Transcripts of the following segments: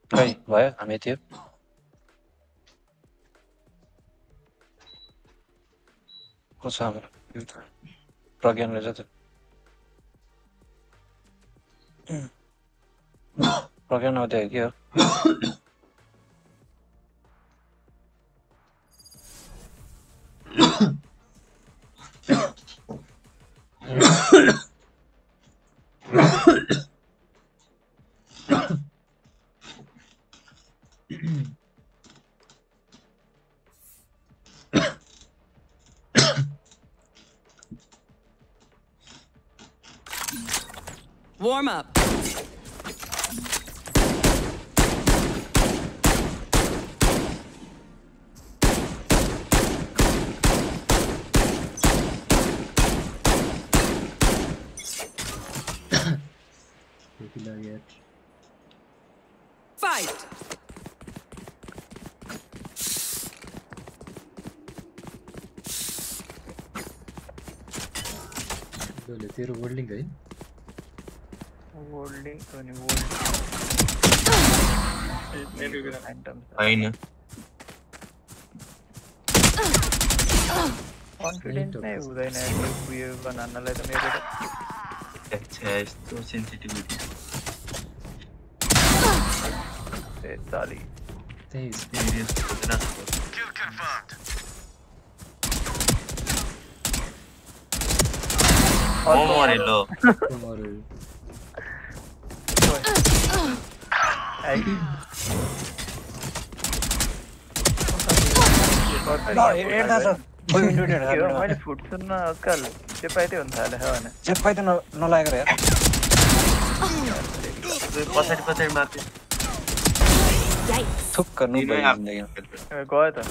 खै भयो हामी थियो को छ हाम्रो प्रज्ञान रहेछ त प्रज्ञान हो त्यो के हो Warm up. Fight. बोले तेरो वर्ल्डिंग है वर्ल्डिंग तो नहीं वर्ल्डिंग होइन कॉन्फिडेंस नहीं हुँदैन उयो बनाउनलाई त मेरो त यस्तो सेन्सिटिभिटी चाली त्यही सिरियस हुँदैन Kill confirmed. मरे ल tomorrow आई ल हेर्दा त ओइ विन्डो हेर्दा मैले फुट सुन्न अक्कल त्यो पाइदै हुन्छ होला हैन जेट पाइ त नलागेर यार पछाडि पछाडि माथि थुक्क नु भयो जिन्दगीमा गयो त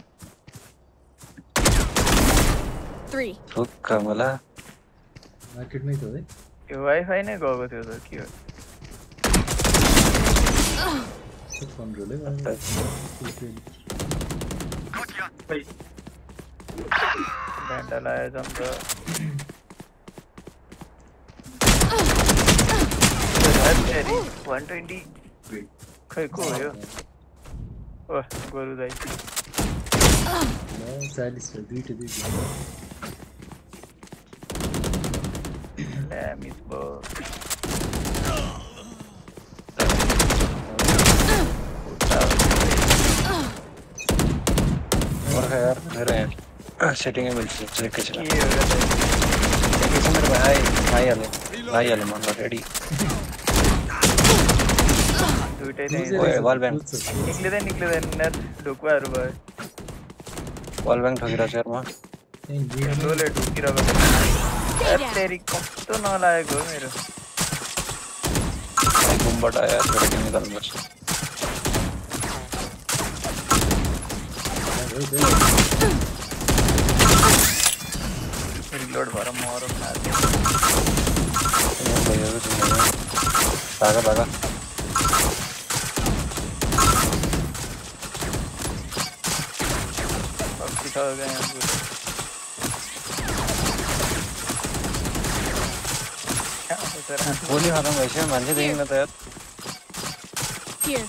3. थुक्क मला मार्केट में तो है यो वाइफाई नै गएको थियो त के हो कंट्रोल है घन्टा लायो जम त हेरी 120 खै को हो यो ओ गोरु दाइ 40 पे दुईटा ले मिस बो और यार मेरा सेटिंग में मिल चेक कर चला के हो र कैसे मेरे भाई आले मन रेडी दुईटै नै ओए वॉल बैंक निक्लिँदैन नेट ढुकुवाहरु भयो वॉल बैंक ठगिरा छ यार म लोले ढुकिरहेको छ तेरी कस्तो नलागेको हो मेरो गुम्बाट आया थोड़ा के निकाल्नु पर्छ रिलोड भएर मरम लाग्यो भागा पक्की छ गए गोली खत्म भइसक्यो मान्छे देखिन त यार Here.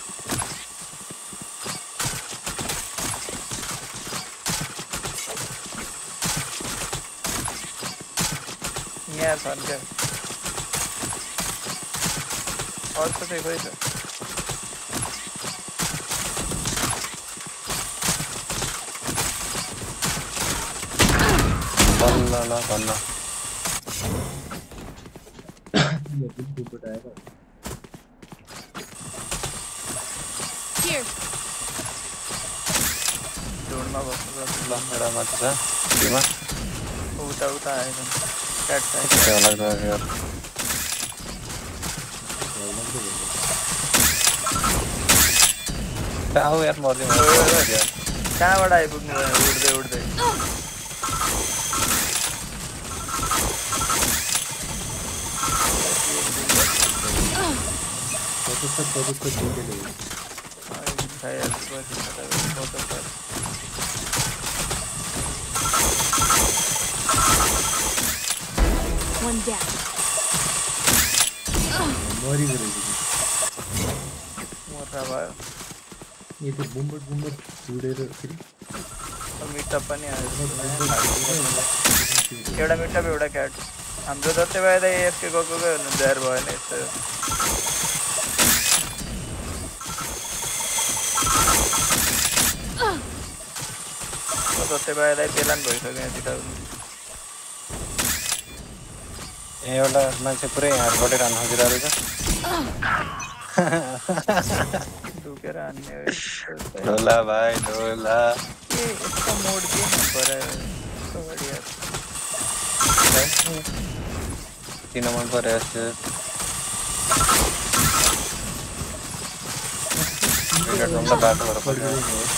यहाँ छन् क्या अर्को चाहिँ खोइ त बल्ल बल्ल Here. जोडमा बस्नु ल मेरा माथि छ टिममा उता आएछ क्याट साइड क्या लाग्छ यार आऊ यार मर्दिन कहाँबाट आइपुग्नु भयो उड्दै One down. मरी गयो मर पर्खा भयो ये त्यो बुम्बर जोडेर फेरि मिटअप पनि आयो एउटा मिटअप एउटा क्याट हाम्रो जति भयो त एएफके गएको हुनु जार भयो नि यस्तो जति भयो त पेलान भइसक्यो यहाँतिर एउटा मान्छे पुरै हातबाट रान खोजिरहेको छ ढुकेर हान्ने हो ढोला भाइ ढोला के यस्तो मोड के मन परायो यस्तो बढिया किन मन पर्यो यस्तो मिनटभन्दा बाटो भएर पर्यो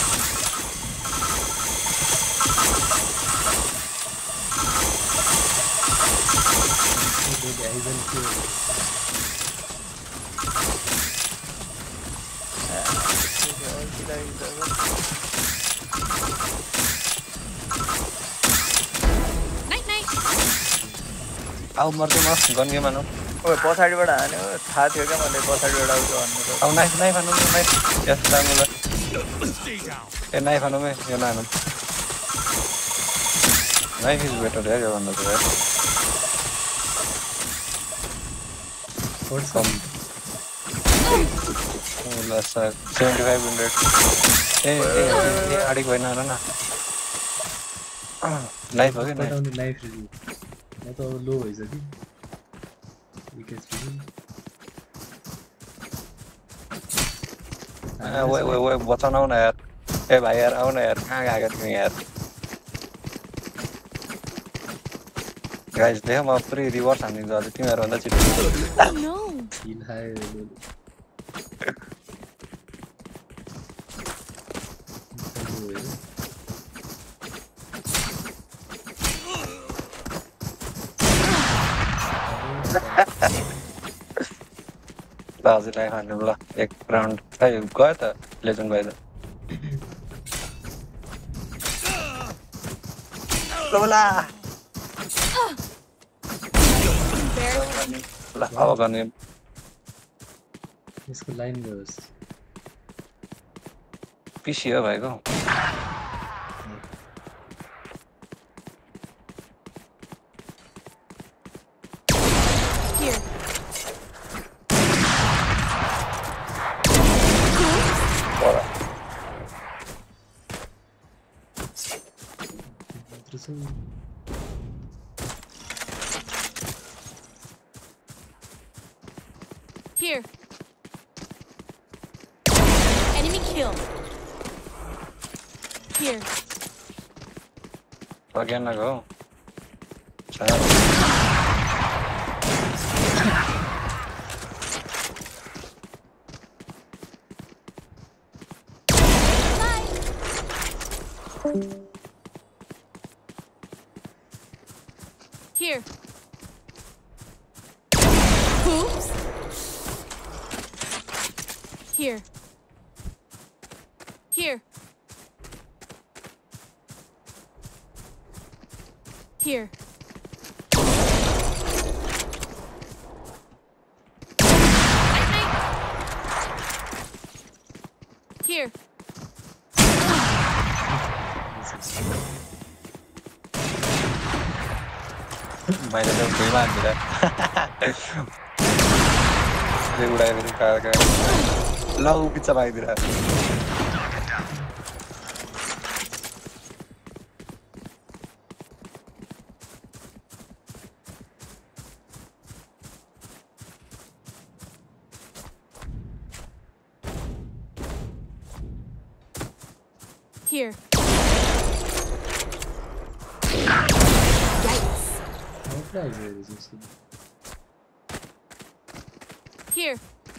Night night. आऊ मर्दै म गन्गे मानौ ओए पछाडिबाट हान्यो थाहा थियो क्या मैले पछाडिबाट आउँछ भन्नु त आऊ नाइफ नाइफ हानौँ नाइफ यस राम्रो ए नाइफ हानौँ है यो नहानौँ नाइफ इज बेटर यार योभन्दा त यार कम ल सर 7500 ए अडिक भएन र न नाइफ हो कि नाइफ नाइफ रिभ्यू म त अब लो भइसक्यो ओए बचाउन आऊ न यार ए भाइ यार आऊ न यार कहाँ गएको तिमी यार गाइस देख म पुरै रिभर्स हानिदिन्छु अझ तिमीहरूभन्दा छिटो Oh no. हिल हायो ल हजुरलाई खानु ल एक राउन्ड खै गयो त लेजेन्ड भयो त ल ल अब गर्ने यसको लाइन गयोस् पिसी हो भाइको Here. Here. Enemy kill. Here. again na go Here. Oops. Here. Here. Here. Here. Mày là đừng quý màn gì đấy Điều đây thì cả lâu pizza bay đi đấy Here. Here.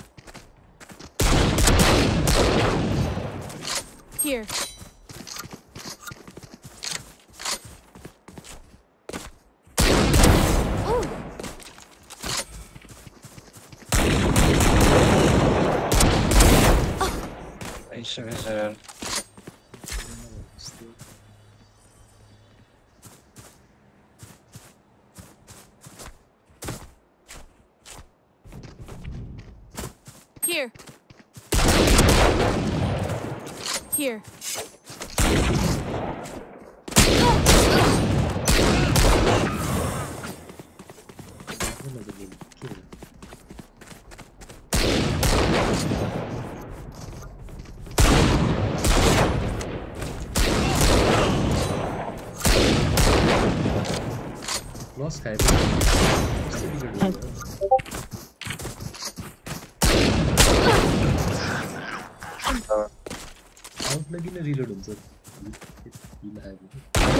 Here. Ooh. Nice. Here. Here. लस खायो out लगी न reload हुन्छ hill आयो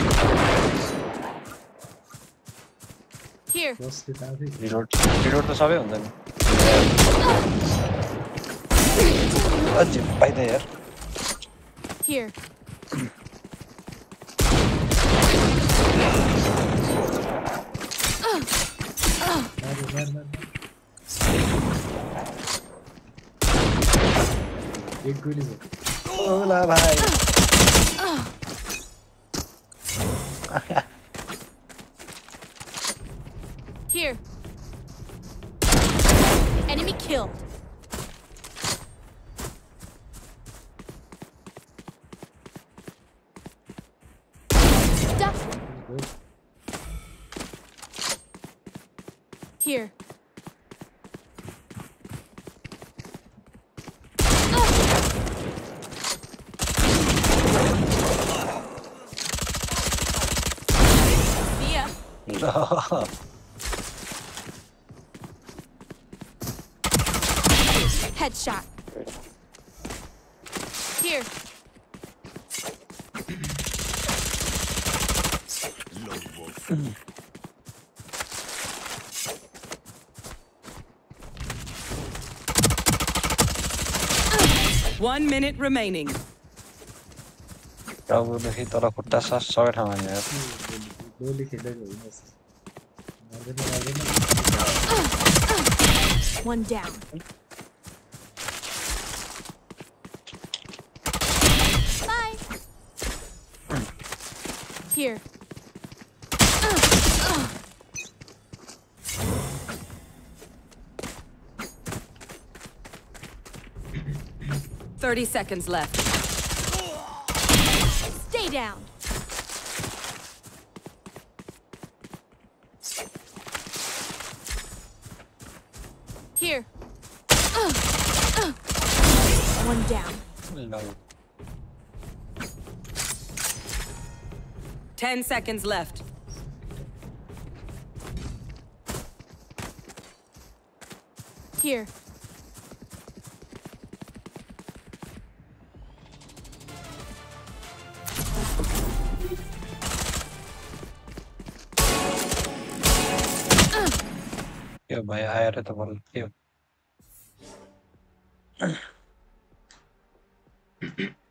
Here. लसले त आफै reload त सबै हुन्छ नि अझै पाइँदैन यार Here. मार एक गोली छ ओला भाइ Here. Enemy killed. Duck. Here. See ya. Headshot. Here. One minute remaining. टाउकोदेखि तल खुट्टा सबै ठाउँमा नि यार गोली खेलेको होइन मार्दैन One down. Bye. Here. 30 seconds left. Stay down. Here. One down. ल 10 seconds left. Here. यो भाइ आएर त बल के हो